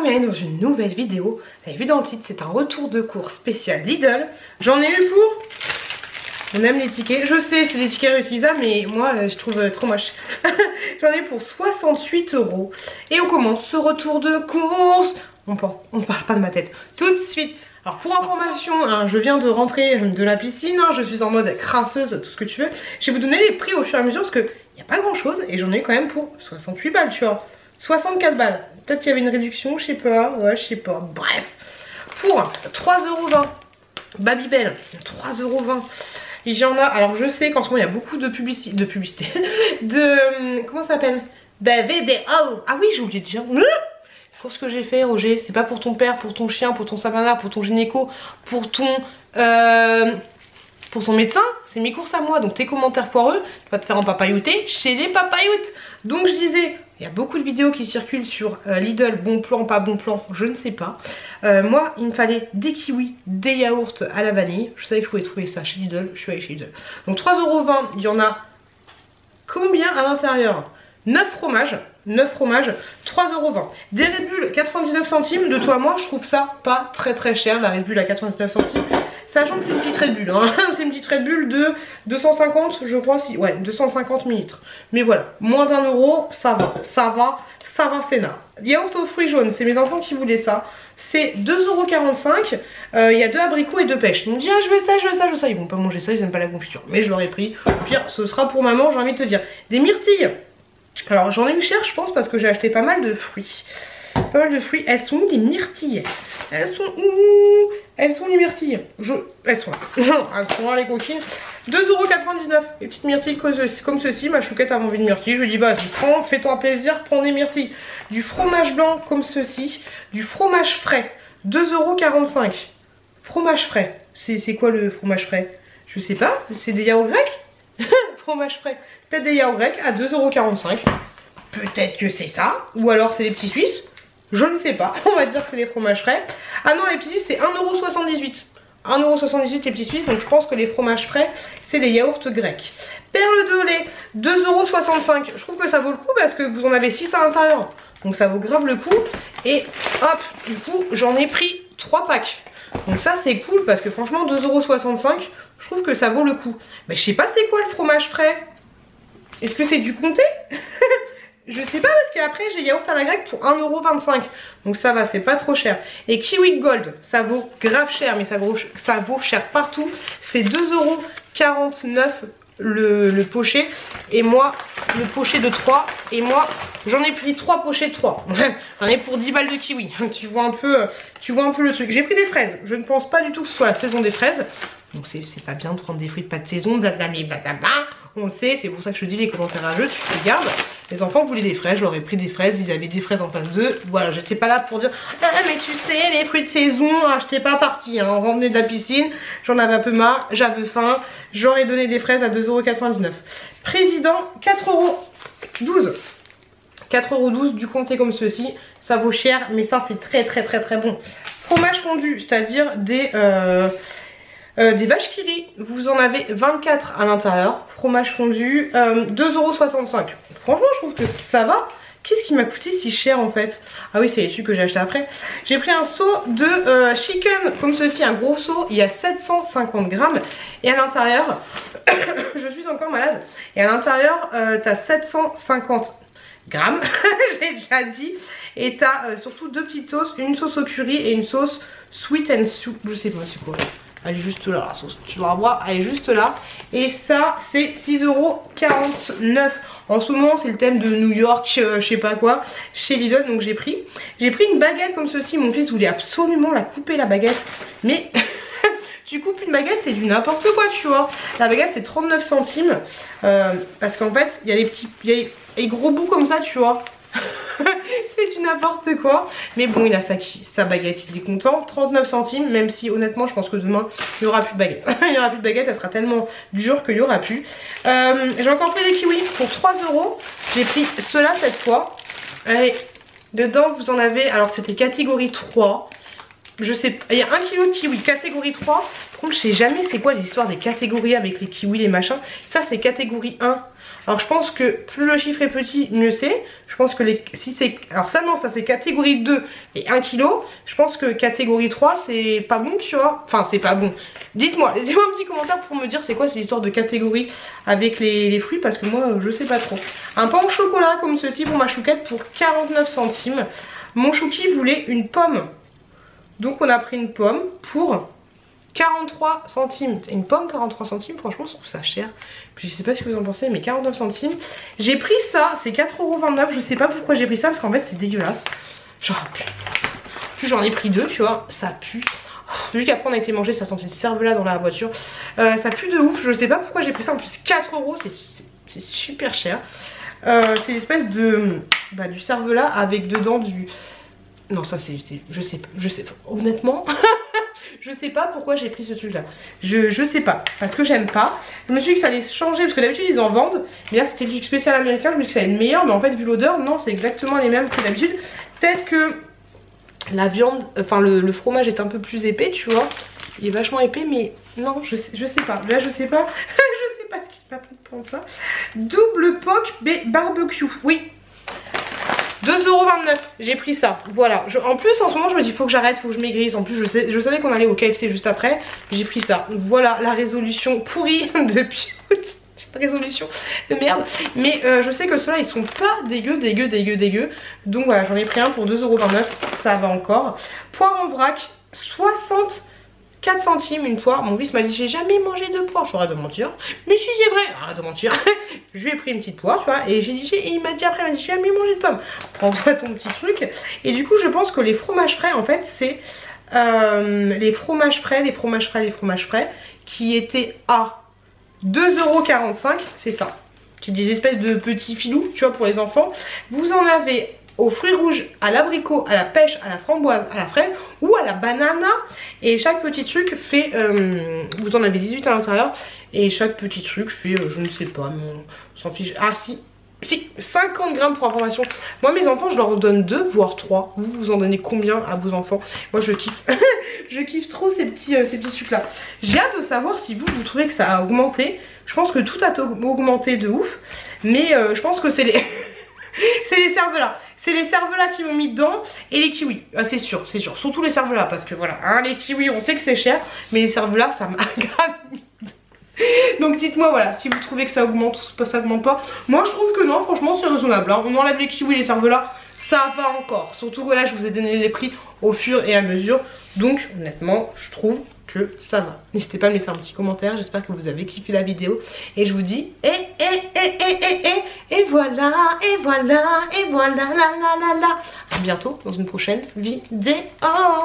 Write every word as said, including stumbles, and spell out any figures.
bienvenue dans une nouvelle vidéo. Vous avez vu dans le titre, c'est un retour de cours spécial Lidl. J'en ai eu pour... On aime les tickets. Je sais, c'est des tickets réutilisables, mais moi, je trouve trop moche. J'en ai pour soixante-huit euros. Et on commence ce retour de course. On parle, on parle pas de ma tête. Tout de suite. Alors pour information, hein, je viens de rentrer de la piscine. Hein, je suis en mode crasseuse, tout ce que tu veux. Je vais vous donner les prix au fur et à mesure parce que il n'y a pas grand chose. Et j'en ai quand même pour soixante-huit balles, tu vois. soixante-quatre balles. Peut-être qu'il y avait une réduction, je sais pas. Ouais, je sais pas. Bref. Pour trois euros vingt. Babybel, trois euros vingt. Il y en a, alors je sais qu'en ce moment il y a beaucoup de publicité, de publicité, de, comment ça s'appelle, de vidéos. Ah oui, j'ai oublié de dire, pour ce que j'ai fait, Roger, c'est pas pour ton père, pour ton chien, pour ton sapin, pour ton gynéco, pour ton, euh, pour ton médecin, c'est mes courses à moi. Donc tes commentaires foireux, tu vas te faire en papayoter chez les papayoutes. Donc je disais, il y a beaucoup de vidéos qui circulent sur euh, Lidl, bon plan, pas bon plan, je ne sais pas. Euh, moi, il me fallait des kiwis, des yaourts à la vanille. Je savais que je pouvais trouver ça chez Lidl, je suis allée chez Lidl. Donc trois euros vingt, il y en a combien à l'intérieur? neuf fromages, neuf fromages, trois euros vingt. Des Red Bull quatre-vingt-dix-neuf centimes, de toi à moi, je trouve ça pas très très cher, la Red Bull à quatre-vingt-dix-neuf centimes. Sachant que c'est une petite Red Bull, hein. C'est une petite Red Bull de deux cent cinquante, je crois, si, ouais, deux cent cinquante millilitres. Mais voilà, moins d'un euro, ça va, ça va, ça va, c'est là. Yaourt aux fruits jaunes, c'est mes enfants qui voulaient ça. C'est deux euros quarante-cinq, euh, il y a deux abricots et deux pêches. Ils m'ont dit, ah, je veux ça, je veux ça, je veux ça. Ils vont pas manger ça, ils aiment pas la confiture. Mais je leur ai pris. Au pire, ce sera pour maman, j'ai envie de te dire. Des myrtilles. Alors, j'en ai eu cher, je pense, parce que j'ai acheté pas mal de fruits. Pas mal de fruits. Elles sont où les myrtilles? Elles sont où? Elles sont les myrtilles. Je... Elles sont là. Elles sont là, les coquines. deux euros quatre-vingt-dix-neuf. Les petites myrtilles comme ceci. Ma chouquette a envie de myrtilles. Je lui dis, vas-y, prends, fais-toi plaisir, prends des myrtilles. Du fromage blanc comme ceci. Du fromage frais. deux euros quarante-cinq. Fromage frais. C'est quoi le fromage frais? Je sais pas. C'est des yaourts grecs? Fromage frais. Peut-être des yaourts grecs à deux euros quarante-cinq. Peut-être que c'est ça. Ou alors c'est des petits suisses. Je ne sais pas, on va dire que c'est des fromages frais. Ah non, les petits suisses c'est un euro soixante-dix-huit. un euro soixante-dix-huit les petits suisses, donc je pense que les fromages frais c'est les yaourts grecs. Perle de lait, deux euros soixante-cinq. Je trouve que ça vaut le coup parce que vous en avez six à l'intérieur. Donc ça vaut grave le coup. Et hop, du coup j'en ai pris trois packs. Donc ça c'est cool parce que franchement deux euros soixante-cinq, je trouve que ça vaut le coup. Mais je sais pas c'est quoi le fromage frais. Est-ce que c'est du comté? Je sais pas parce qu'après j'ai yaourt à la grecque pour un euro vingt-cinq. Donc ça va, c'est pas trop cher. Et Kiwi Gold, ça vaut grave cher, mais ça vaut, ça vaut cher partout. C'est deux euros quarante-neuf le, le pochet. Et moi, le pochet de trois. Et moi, j'en ai pris trois pochets de trois. J'en ai pour dix balles de kiwi. Tu vois un peu, tu vois un peu le truc. J'ai pris des fraises. Je ne pense pas du tout que ce soit la saison des fraises. Donc c'est pas bien de prendre des fruits de pas de saison, blablabla, blablabla. On le sait, c'est pour ça que je te dis les commentaires rageux, tu te regardes. Les enfants voulaient des fraises, je leur ai pris des fraises, ils avaient des fraises en face d'eux. Voilà, j'étais pas là pour dire ah mais tu sais, les fruits de saison, ah, j'étais pas partie, hein. On revenait de la piscine, j'en avais un peu marre, j'avais faim, j'aurais donné des fraises à deux euros quatre-vingt-dix-neuf. Président, quatre euros douze. quatre euros douze du comté comme ceci, ça vaut cher, mais ça c'est très très très très bon. Fromage fondu, c'est-à-dire des... Euh, Euh, des vaches qui rient, vous en avez vingt-quatre à l'intérieur. Fromage fondu, euh, deux euros soixante-cinq. Franchement, je trouve que ça va. Qu'est-ce qui m'a coûté si cher en fait? Ah oui, c'est les trucs que j'ai acheté après. J'ai pris un seau de euh, chicken comme ceci, un gros seau. Il y a sept cent cinquante grammes. Et à l'intérieur, je suis encore malade. Et à l'intérieur, euh, t'as sept cent cinquante grammes, j'ai déjà dit. Et t'as euh, surtout deux petites sauces, une sauce au curry et une sauce sweet and soup. Je sais pas c'est quoi. Elle est juste là, la sauce, tu la vois, elle est juste là. Et ça, c'est six euros quarante-neuf. En ce moment, c'est le thème de New York, euh, je sais pas quoi, chez Lidl, donc j'ai pris. J'ai pris une baguette comme ceci, mon fils voulait absolument la couper, la baguette. Mais tu coupes une baguette, c'est du n'importe quoi, tu vois. La baguette, c'est trente-neuf centimes. Euh, parce qu'en fait, il y a les petits, il y a les gros bouts comme ça, tu vois. C'est du n'importe quoi. Mais bon, il a sa, sa baguette, il est content. trente-neuf centimes, même si honnêtement je pense que demain il n'y aura plus de baguette. Il n'y aura plus de baguette, elle sera tellement dure qu'il n'y aura plus. euh, J'ai encore pris des kiwis pour trois euros. J'ai pris ceux-là cette fois. Et dedans vous en avez, alors c'était catégorie trois. Je sais, il y a un kilo de kiwi catégorie trois. Par contre je sais jamais c'est quoi l'histoire des catégories avec les kiwis, les machins. Ça c'est catégorie un. Alors je pense que plus le chiffre est petit, mieux c'est. Je pense que les... si c'est... Alors ça non, ça c'est catégorie deux et un kilo. Je pense que catégorie trois c'est pas bon, tu vois. Enfin c'est pas bon. Dites-moi, laissez-moi un petit commentaire pour me dire c'est quoi cette histoire de catégorie avec les, les fruits. Parce que moi je sais pas trop. Un pain au chocolat comme ceci pour ma chouquette pour quarante-neuf centimes. Mon chouki voulait une pomme. Donc on a pris une pomme pour quarante-trois centimes. Une pomme quarante-trois centimes, franchement je trouve ça cher. Puis je sais pas ce que vous en pensez, mais quarante-neuf centimes. J'ai pris ça, c'est quatre euros vingt-neuf. Je sais pas pourquoi j'ai pris ça parce qu'en fait c'est dégueulasse. Genre, plus j'en ai pris deux, tu vois, ça pue. Vu qu'après on a été manger, ça sentait une cervelas dans la voiture. Euh, ça pue de ouf, je sais pas pourquoi j'ai pris ça. En plus quatre euros, c'est super cher. Euh, c'est l'espèce de... Bah, du cervelas avec dedans du... Non ça c'est... Je sais pas, je sais pas. Honnêtement... Je sais pas pourquoi j'ai pris ce truc là. Je, je sais pas. Parce que j'aime pas. Je me suis dit que ça allait changer. Parce que d'habitude ils en vendent. Mais là c'était le truc spécial américain. Je me suis dit que ça allait être meilleur. Mais en fait vu l'odeur, non c'est exactement les mêmes que d'habitude. Peut-être que la viande, enfin le, le fromage est un peu plus épais, tu vois. Il est vachement épais. Mais non je sais, je sais pas. Là je sais pas. Je sais pas ce qui m'a pris de prendre ça. Double poke barbecue. Oui. deux euros vingt-neuf, j'ai pris ça, voilà. Je, en plus en ce moment je me dis faut que j'arrête, faut que je maigrisse. En plus je, sais, je savais qu'on allait au K F C juste après. J'ai pris ça, voilà la résolution pourrie depuis résolution de merde. Mais euh, je sais que ceux-là ils sont pas dégueux, dégueux, dégueux, dégueux. Donc voilà, j'en ai pris un pour deux euros vingt-neuf, ça va encore. Poire en vrac, soixante-quatre centimes une poire. Mon fils m'a dit j'ai jamais mangé de poire. Je arrête de mentir. Mais si c'est vrai, arrête de mentir. Je lui ai pris une petite poire, tu vois. Et j'ai dit, et il m'a dit après, il m'a dit j'ai jamais mangé de pomme. Prends-toi ton petit truc. Et du coup je pense que les fromages frais en fait c'est euh, les fromages frais, les fromages frais, les fromages frais qui étaient à deux euros quarante-cinq. C'est ça. C'est des espèces de petits filous, tu vois, pour les enfants. Vous en avez aux fruits rouges, à l'abricot, à la pêche, à la framboise, à la fraise ou à la banana. Et chaque petit truc fait, euh, vous en avez dix-huit à l'intérieur. Et chaque petit truc fait, euh, je ne sais pas, mais on s'en fiche. Ah si, si, cinquante grammes pour information. Moi mes enfants je leur en donne deux voire trois. Vous vous en donnez combien à vos enfants? Moi je kiffe. Je kiffe trop ces petits, euh, ces petits sucres là. J'ai hâte de savoir si vous, vous trouvez que ça a augmenté. Je pense que tout a augmenté de ouf. Mais euh, je pense que c'est les... c'est les cervelas. C'est les cervelas qui m'ont mis dedans et les kiwis. Ah, c'est sûr, c'est sûr. Surtout les cervelas parce que voilà, hein, les kiwis on sait que c'est cher. Mais les cervelas ça m'a grave mis. Donc dites-moi voilà si vous trouvez que ça augmente ou ça augmente pas. Moi je trouve que non, franchement c'est raisonnable hein. On enlève les kiwis, les cervelas, ça va encore. Surtout que là je vous ai donné les prix au fur et à mesure. Donc honnêtement je trouve que ça va. N'hésitez pas à me laisser un petit commentaire. J'espère que vous avez kiffé la vidéo. Et je vous dis et et et et et et et voilà et voilà et voilà la la la la. À bientôt dans une prochaine vidéo.